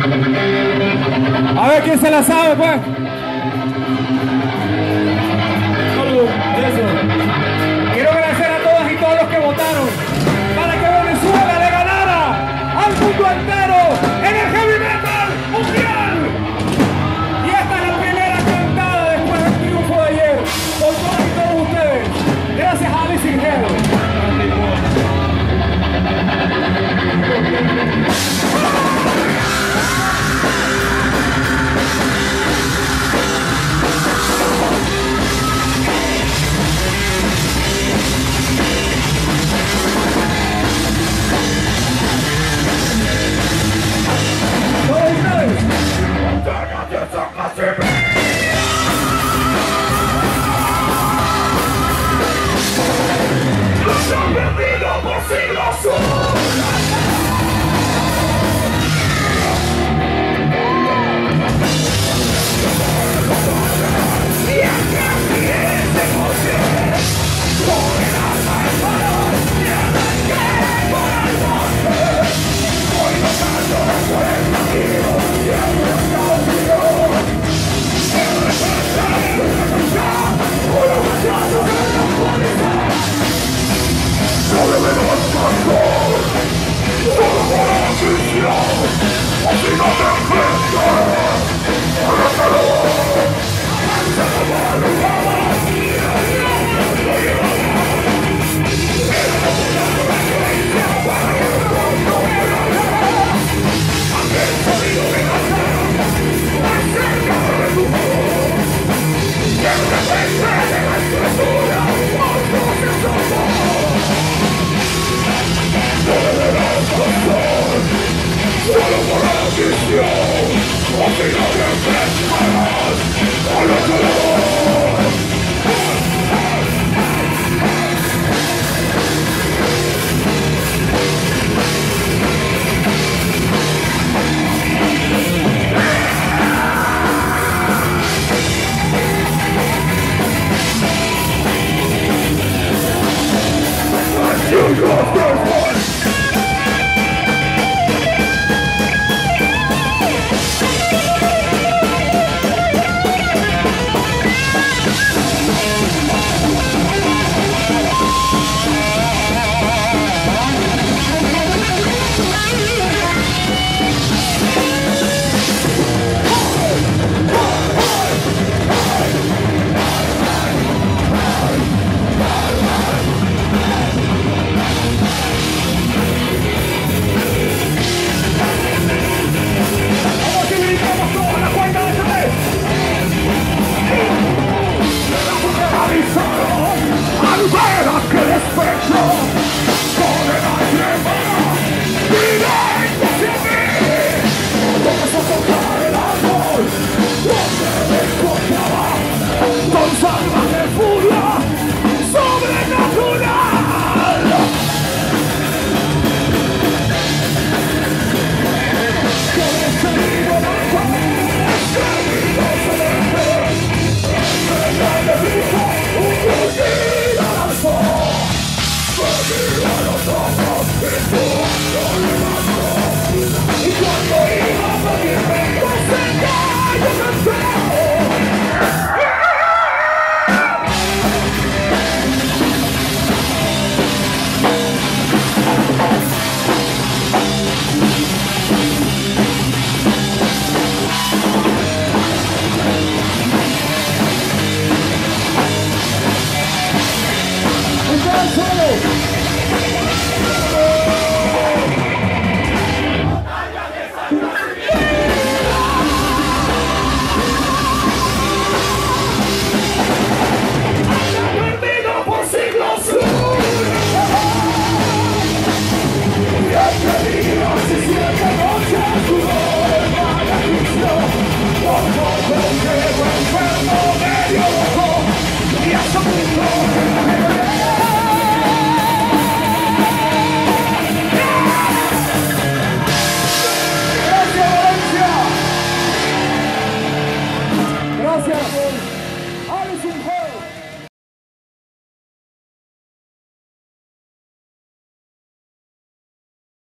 A ver quién se la sabe, pues. Eso. Quiero agradecer a todas y todos los que votaron para que Venezuela le ganara al mundo entero en el heavy metal mundial. Y esta es la primera cantada después del triunfo de ayer por todas y todos ustedes. Gracias a Alice in Hell. Solo por la decisión,